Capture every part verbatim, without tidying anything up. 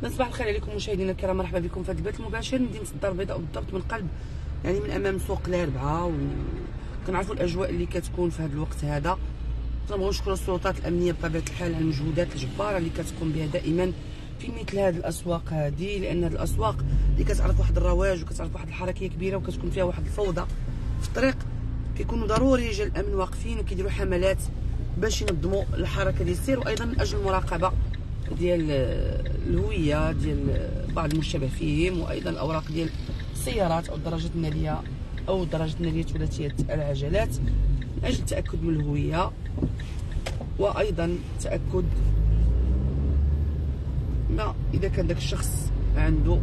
صباح الخير عليكم مشاهدينا الكرام، مرحبا بكم في هذا البث المباشر من مدينه الدار البيضاء بالضبط من قلب يعني من امام سوق الاربعه. وكنعرفوا الاجواء اللي كتكون في هذا الوقت هذا. كنبغيو نشكروا السلطات الامنيه بطبيعه الحال على المجهودات الجباره اللي كتقوم بها دائما في مثل هذه الاسواق هذه، لان هذه الاسواق اللي كتعرف واحد الرواج وكتعرف واحد الحركيه كبيره وكتكون فيها واحد الفوضى في الطريق، كيكونوا ضروري رجال الامن واقفين وكيديروا حملات باش ينظموا الحركه ديال السير، وايضا من اجل المراقبه ديال الهويه ديال بعض المشتبه فيهم، وايضا الاوراق ديال السيارات او الدراجات الناريه او الدراجات الناريه ثلاثيه العجلات من اجل التاكد من الهويه، وايضا تاكد ما اذا كان داك الشخص عنده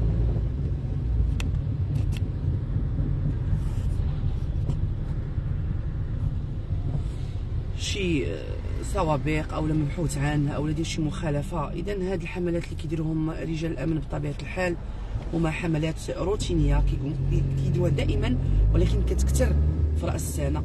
شي سوابق او مبحوث عنها او ديال شي مخالفه. اذا هاد الحملات اللي كيديروهم رجال الامن بطبيعه الحال هما حملات روتينيه كيديروها دائما، ولكن كتكثر في راس السنه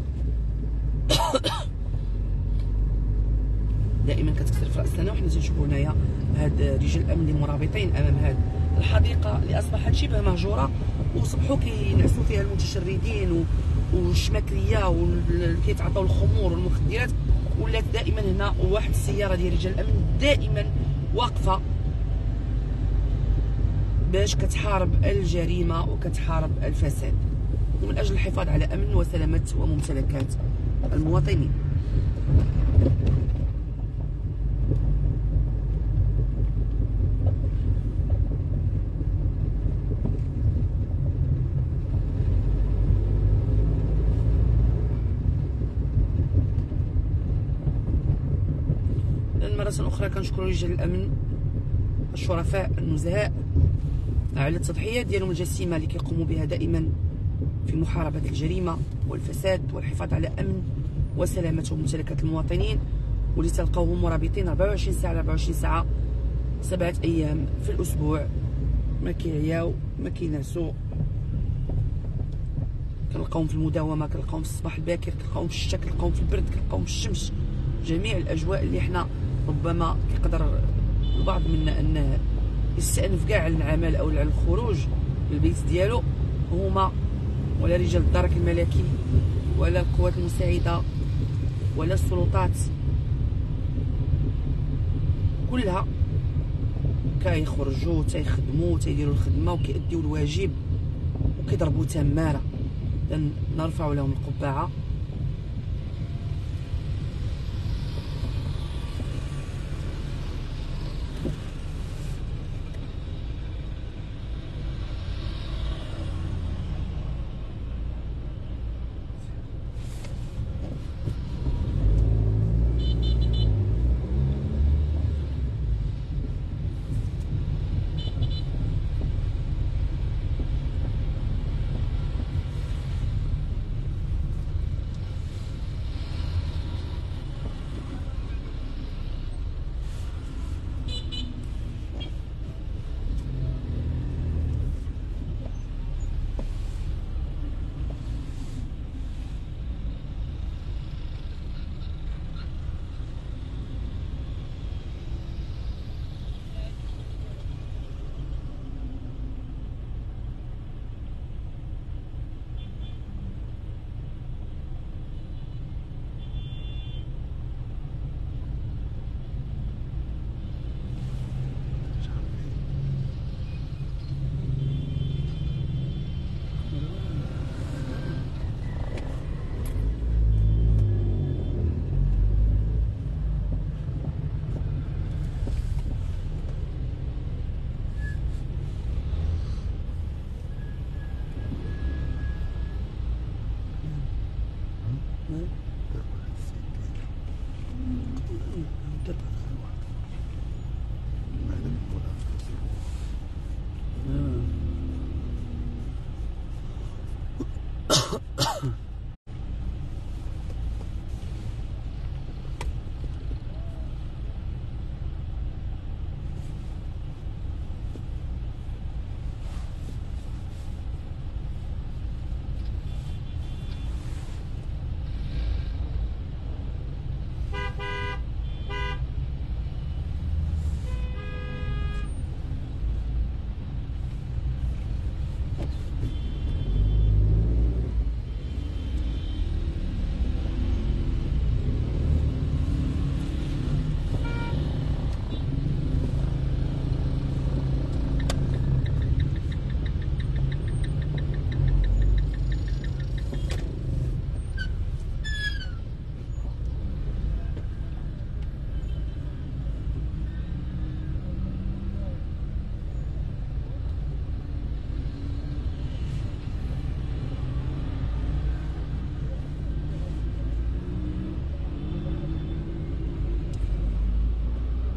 دائما كتكثر في راس السنه. وحنا تنشوفوا هنايا هاد رجال الامن اللي مرابطين امام هاد الحديقه اللي اصبحت شبه مهجوره، وصبحوا كينعسوا فيها المتشردين والشماكريه واللي كيتعاطاو الخمور والمخدرات. ولات دائما هنا واحد السياره ديال رجال الامن دائما واقفه باش كتحارب الجريمه وكتحارب الفساد، ومن اجل الحفاظ على امن وسلامه وممتلكات المواطنين. مرة أخرى كنشكروا رجال الأمن الشرفاء النزهاء على التضحيات ديالهم الجسيمة اللي كيقوموا بها دائما في محاربة الجريمة والفساد والحفاظ على أمن وسلامة وممتلكات المواطنين، واللي تلقاوهم مرابطين أربعة وعشرين ساعة على أربعة وعشرين ساعة سبعة أيام في الأسبوع، ما كيعياو ما كينعسوا. كنلقاوهم في المداومة، كنلقاوهم في الصباح الباكر، كنلقاوهم في الشتا، كنلقاوهم في البرد، كنلقاوهم في الشمس، جميع الأجواء اللي حنا ربما كيقدر البعض منا انه يستأنف كاع على العمل او على الخروج للبيت ديالو، هما ولا رجال الدرك الملكي ولا القوات المساعده ولا السلطات كلها كيخرجوا تيخدموا تيديروا الخدمه وكيأديوا الواجب وكيضربوا تماره. نرفع لهم القبعه.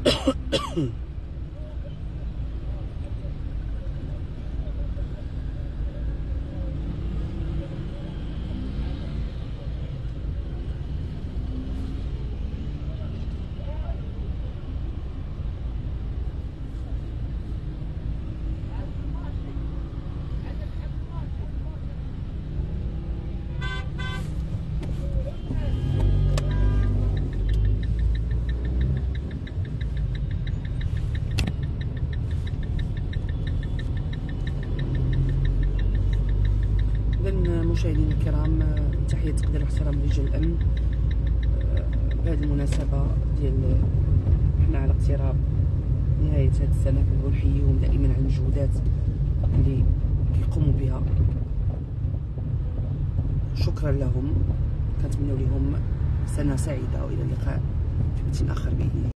مشاهدينا الكرام، تحية تقدير واحترام رجال الأمن. بهذه المناسبة ديال حنا على اقتراب نهاية هذه السنة كنبغيو نحييهم دائما على المجهودات اللي كيقوموا بها. شكرا لهم، كنتمنوا لهم سنة سعيدة، وإلى اللقاء في بث آخر بإذن الله.